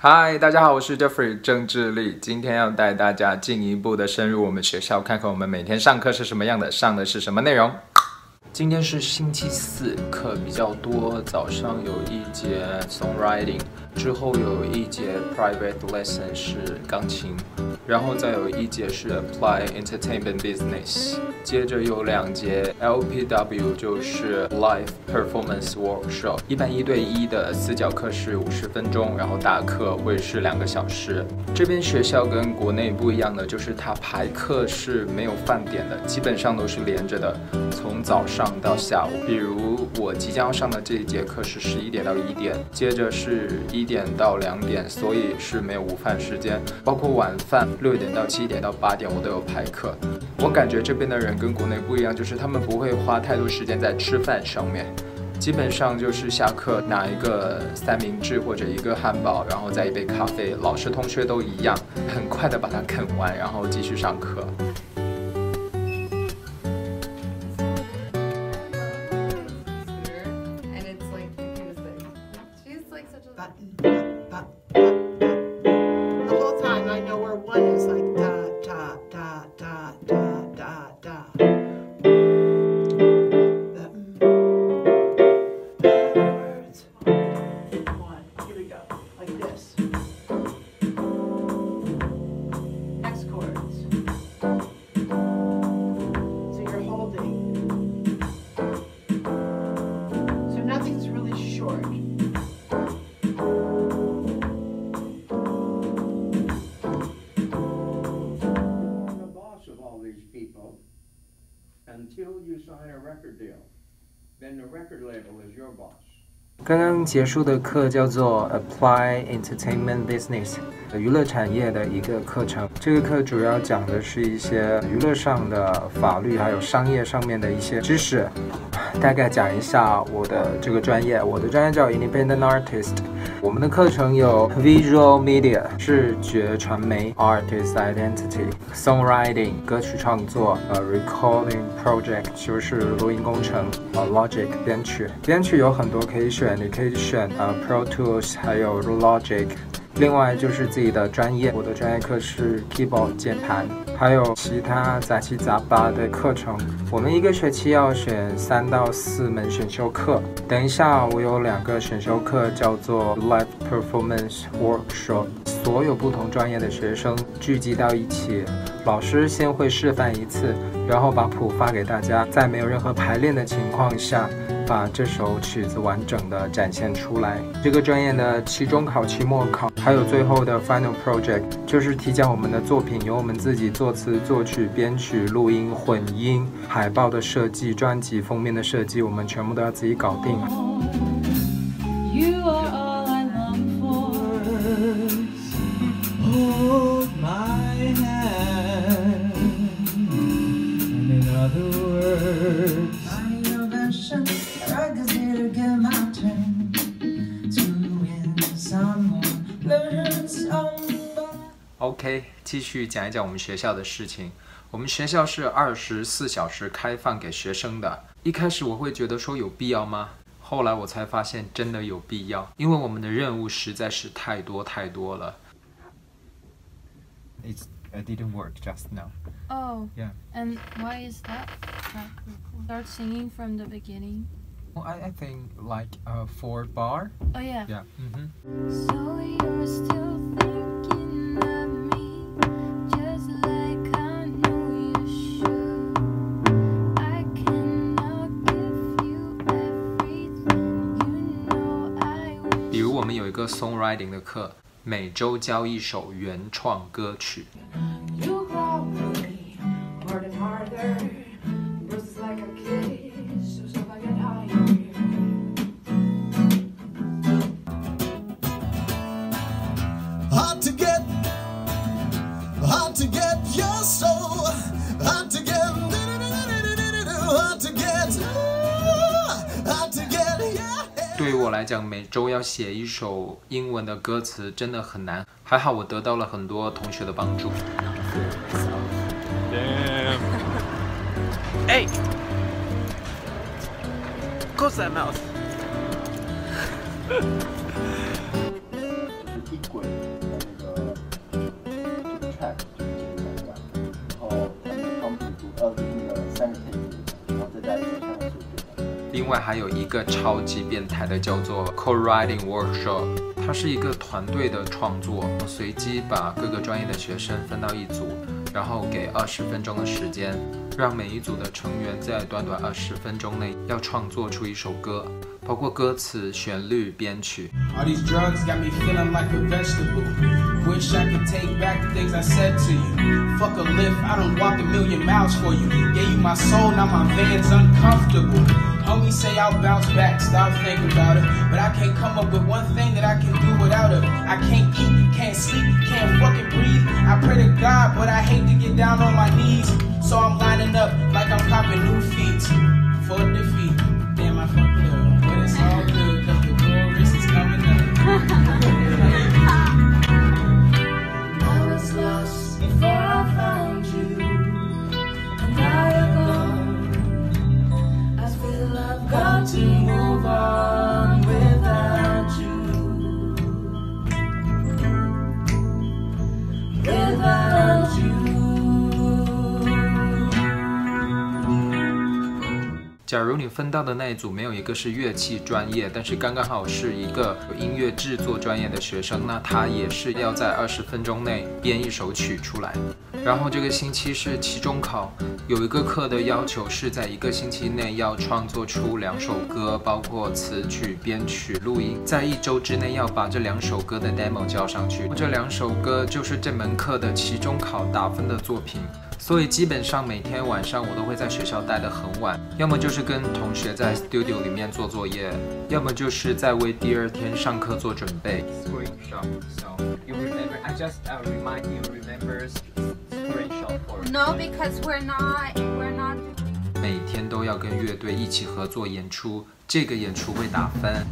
嗨，大家好，我是 Jeffrey 郑智利，今天要带大家进一步的深入我们学校，看看我们每天上课是什么样的，上的是什么内容。今天是星期四，课比较多，早上有一节 songwriting， 之后有一节 private lesson 是钢琴，然后再有一节是 apply entertainment business， 接着有2节 LPW， 就是 live performance workshop。一般1对1的私教课是50分钟，然后大课会是2个小时。这边学校跟国内不一样的就是它排课是没有饭点的，基本上都是连着的，从早上到下午。比如我即将要上的这一节课是11点到1点，接着是1点到2点，所以是没有午饭时间，包括晚饭6点到7点到8点我都有排课。我感觉这边的人跟国内不一样，就是他们不会花太多时间在吃饭上面，基本上就是下课拿一个三明治或者一个汉堡，然后再一杯咖啡，老师同学都一样，很快的把它啃完，然后继续上课。 Until you sign a record deal, then the record label is your boss. 刚刚结束的课叫做 Apply Entertainment Business， 娱乐产业的一个课程。这个课主要讲的是一些娱乐上的法律，还有商业上面的一些知识。大概讲一下我的这个专业，我的专业叫 Independent Artist。我们的课程有 Visual Media 视觉传媒、Artist Identity、Songwriting 歌曲创作、Recording Project 就是录音工程、Logic 编曲。编曲有很多可以选，你可以选Pro Tools 还有 Logic。另外就是自己的专业，我的专业课是 Keyboard 键盘，还有其他杂七杂八的课程。我们一个学期要选3到4门选修课。等一下我有2个选修课叫做 Live Performance Workshop， 所有不同专业的学生聚集到一起，老师先会示范一次，然后把谱发给大家，在没有任何排练的情况下把这首曲子完整的展现出来。这个专业的期中考、期末考，还有最后的 Final Project， 就是提交我们的作品，由我们自己作词、作曲、编曲、录音、混音、海报的设计、专辑封面的设计，我们全部都要自己搞定。OK， 继续讲一讲我们学校的事情。我们学校是24小时开放给学生的。一开始我会觉得说有必要吗？后来我才发现真的有必要，因为我们的任务实在是太多了。It didn't work just now. Oh. Yeah. And why is that? Start singing from the beginning. Well, I think like a 4-bar. Oh yeah. Yeah. So you're still thinking of me, just like I know you should. I cannot give you everything, you know I wish. 比如我们有一个 songwriting 的课，每周教一首原创歌曲。 You call me harder and harder, just like a kiss, so I get higher. Hard to get your soul, hard to get, hard to get, yeah. 对于我来讲，每周要写一首英文的歌词真的很难，还好我得到了很多同学的帮助。 Damn. Hey! Close that mouth. 轨的那个这个 track 就是这个样，然后他们的 pumping 就是那个3个 take， 然后再加一个相关数据。 另外还有一个超级变态的叫做 Co-writing Workshop， 它是一个团队的创作，随机把各个专业的学生分到一组，然后给20分钟的时间，让每一组的成员在短短20分钟内要创作出一首歌，包括歌词、旋律、编曲。 All these drugs got me feeling like a vegetable. Wish I could take back the things I said to you. Fuck a lift, I done walked a million miles for you. Gave you my soul, now my van's uncomfortable. Homies say I'll bounce back, stop thinking about it. But I can't come up with one thing that I can do without it. I can't eat, can't sleep, can't fucking breathe. I pray to God, but I hate to get down on my knees. So I'm lining up like I'm copping new feet for defeat. Damn, I fucked it up, but it's all good, cause the chorus is coming up. I was lost before I found you, and now you're gone. I feel I've got to move on without you, without you. 假如你分到的那一组没有一个是乐器专业，但是刚刚好是一个有音乐制作专业的学生，那他也是要在20分钟内编一首曲出来。然后这个星期是期中考，有一个课的要求是在1个星期内要创作出2首歌，包括词曲、编曲、录音，在1周之内要把这2首歌的 demo 交上去。这2首歌就是这门课的期中考打分的作品。所以基本上每天晚上我都会在学校待得很晚，要么就是跟同学在 studio 里面做作业，要么就是在为第2天上课做准备。 Screenshot. So you remember? I just remind you. Remember screenshot for. No, because we're not. 每天都要跟乐队一起合作演出，这个演出会打分。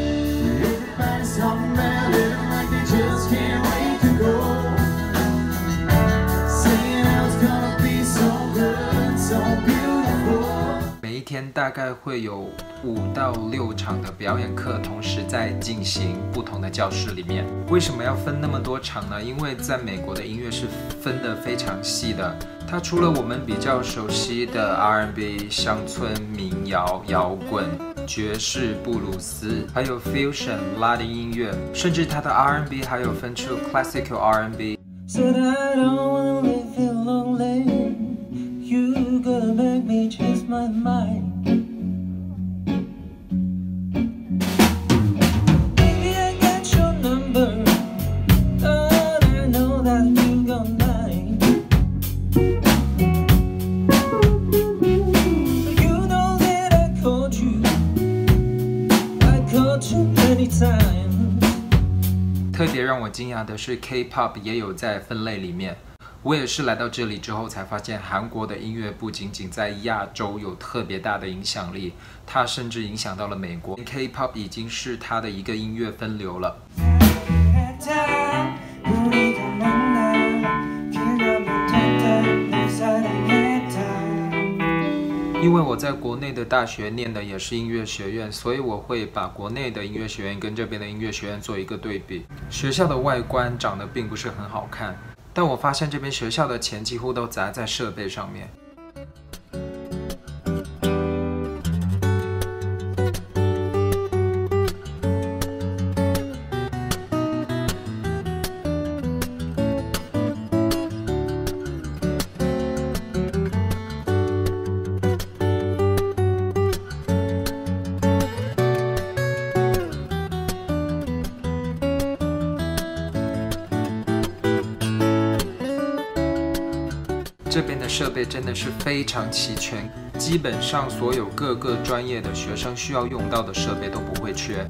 每一天大概会有5到6场的表演课同时在进行，不同的教室里面。为什么要分那么多场呢？因为在美国的音乐是分得非常细的，它除了我们比较熟悉的 R&B、乡村、民谣、摇滚、爵士、布鲁斯，还有 fusion 拉丁音乐，甚至它的 R&B 还有分出 classical R&B。 Said I don't wanna live here lonely. You gotta make me change my mind. Baby, I got your number, but I know that you got mine. You know that I called you many times. 特别让我惊讶的是 K-pop 也有在分类里面。我也是来到这里之后才发现，韩国的音乐不仅仅在亚洲有特别大的影响力，它甚至影响到了美国。K-pop 已经是它的一个音乐分流了。因为我在国内的大学念的也是音乐学院，所以我会把国内的音乐学院跟这边的音乐学院做一个对比。学校的外观长得并不是很好看，但我发现这边学校的钱几乎都砸在设备上面。这边的设备真的是非常齐全，基本上所有各个专业的学生需要用到的设备都不会缺。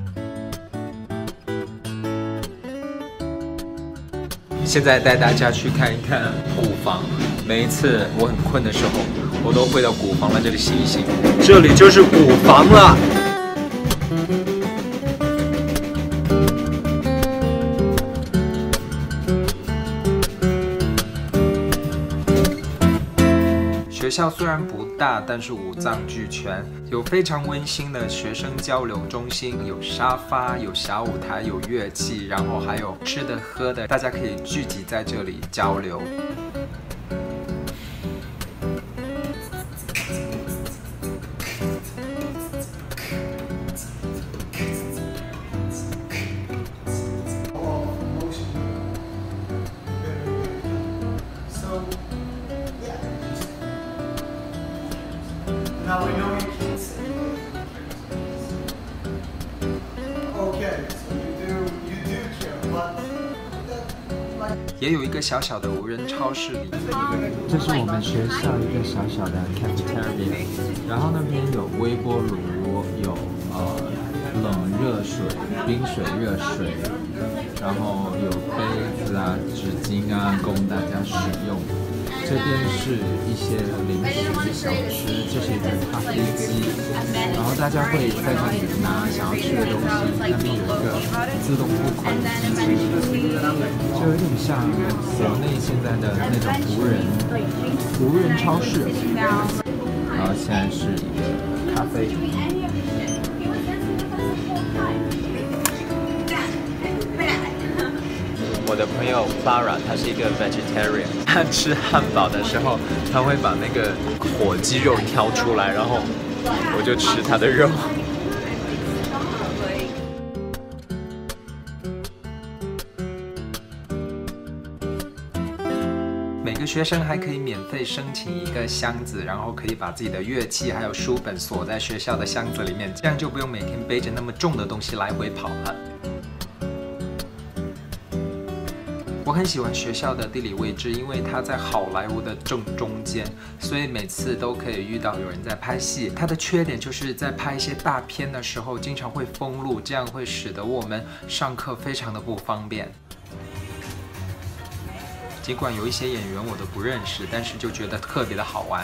现在带大家去看一看鼓房。每一次我很困的时候，我都会到鼓房来这里醒一醒。这里就是鼓房了。学校虽然不大，但是五脏俱全，有非常温馨的学生交流中心，有沙发，有小舞台，有乐器，然后还有吃的喝的，大家可以聚集在这里交流。 Now we know you can't say okay, so you do care, but 也有一个小小的无人超市里， 这是我们学校一个小小的 cafeteria， 然后那边有微波炉，有冷热水、冰水、热水，然后有杯子啊、纸巾啊供大家使用。这边是一些零食小吃，这是一个咖啡机，然后大家会在这里拿想要吃的东西，那边有一个自动付款的机器，就有点像国内现在的那种无人超市。然后现在是一个咖啡。 我的朋友 Clara， 她是一个 vegetarian， 她吃汉堡的时候，她会把那个火鸡肉挑出来，然后我就吃她的肉。 每个学生还可以免费申请一个箱子，然后可以把自己的乐器还有书本锁在学校的箱子里面，这样就不用每天背着那么重的东西来回跑了。我很喜欢学校的地理位置，因为它在好莱坞的正中间，所以每次都可以遇到有人在拍戏。它的缺点就是在拍一些大片的时候，经常会封路，这样会使得我们上课非常的不方便。尽管有一些演员我都不认识，但是就觉得特别的好玩。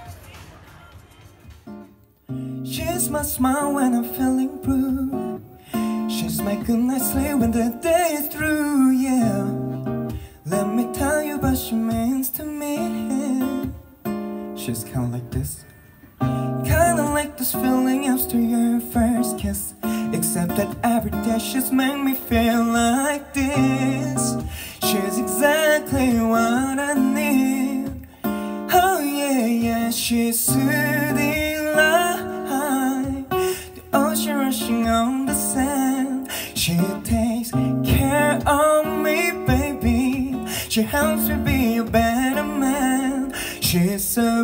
She's my smile when I'm feeling blue. She's my good night sleep when the day is through, yeah. Let me tell you what she means to me. She's kinda like this. Kinda like this feeling after your first kiss. Except that every day she's made me feel like this. She's exactly what I need. Oh yeah, yeah, she's soothing like the ocean rushing on the sand. She takes care of me, baby. She helps me be a better man. She's so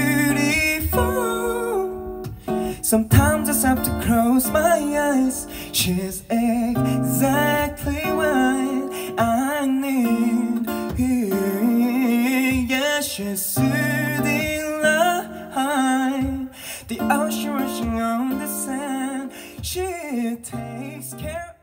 beautiful. Sometimes I just have to close my eyes. She's exactly what I need. Yeah, she's soothing like the ocean rushing on the sand. She takes care